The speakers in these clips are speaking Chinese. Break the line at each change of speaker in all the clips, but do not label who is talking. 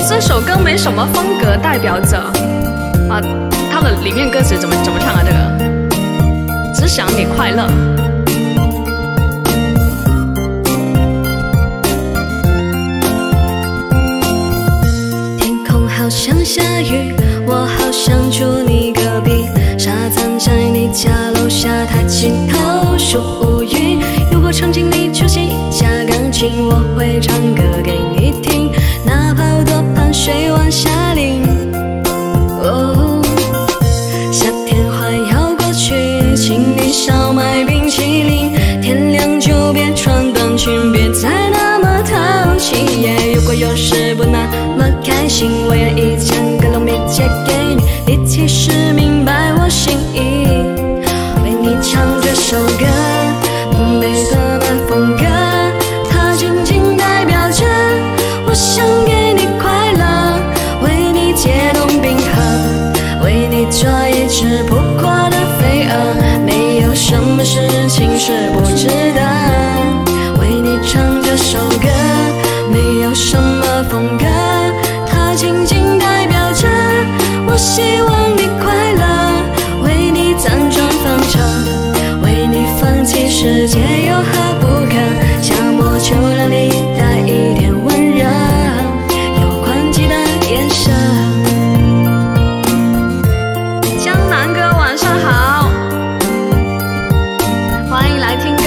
这首歌没什么风格代表者啊，它的里面歌词怎么唱啊？这个只想你快乐。
天空好像下雨，我好想住你隔壁，沙滩在你家楼下，抬起头数乌云。如果场景里出现一架钢琴，我会唱歌给你听，哪怕有多盼水往下淋。哦，夏天快要过去，请你少买冰淇淋，天亮就别穿短裙，别再那么淘气。如果有时不那么开心，我愿意将个糯米借给你，你其实明白我心意。为你唱这首歌，没什么风格，它仅仅代表着我想给你快乐，为你解冻冰河，为你做一只扑过的飞蛾，没有什么事情是不值得。为你唱这首歌，没有什么风格，它仅仅代表着我希望你快乐，为你辗转反侧，为你放弃世界有何不可？夏末秋凉里带一点温热，有宽季的颜色。
江南哥晚上好，欢迎来听歌。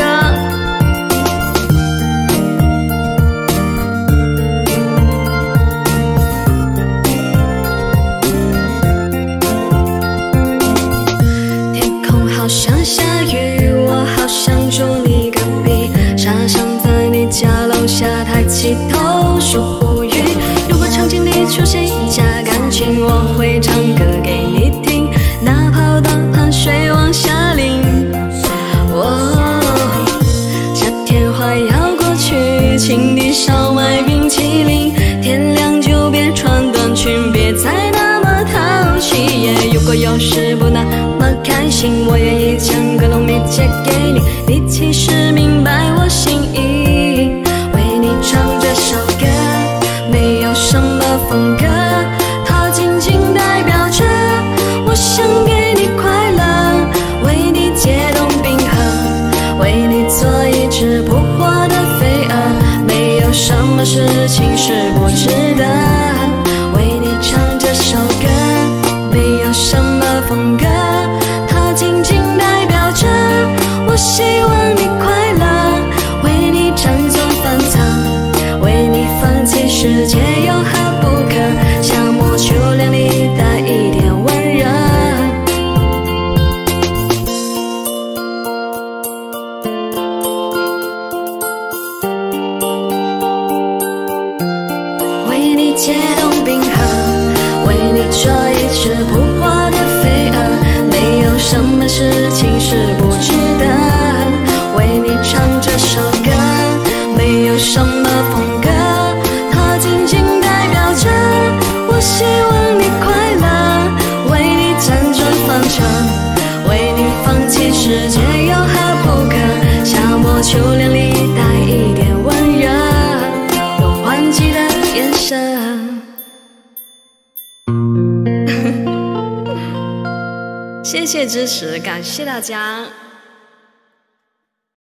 好像下雨，我好想住你隔壁，沙箱在你家楼下，抬起头数乌云。如果场景里出现一架钢琴，我会唱歌给你听，哪怕大盘水往下淋。哦，夏天快要过去，请你少买冰淇淋，天亮就别穿短裙，别再那么淘气。如果有时不那么开心，我愿意将个糯米借给你，你其实明白我心意。为你唱这首歌，没有什么风格，它仅仅代表着我想给你快乐，为你解冻冰河，为你做一只扑火的飞蛾，没有什么事情是不值得。为你唱这首歌，没有什么风格，它仅仅代表着我希望你快乐，为你辗转反侧，为你放弃世界有何不可？夏末秋凉里带一点温热。为你解冻冰河，为你做一只扑火的飞蛾，没有什么事情是不值得。为你唱这首歌，没有什么风格，它仅仅代表着我希望你快乐，为你辗转反侧，为你放弃世界有何不可？夏末秋凉里带一点温热，有换季的颜色。
谢谢支持，感谢大家。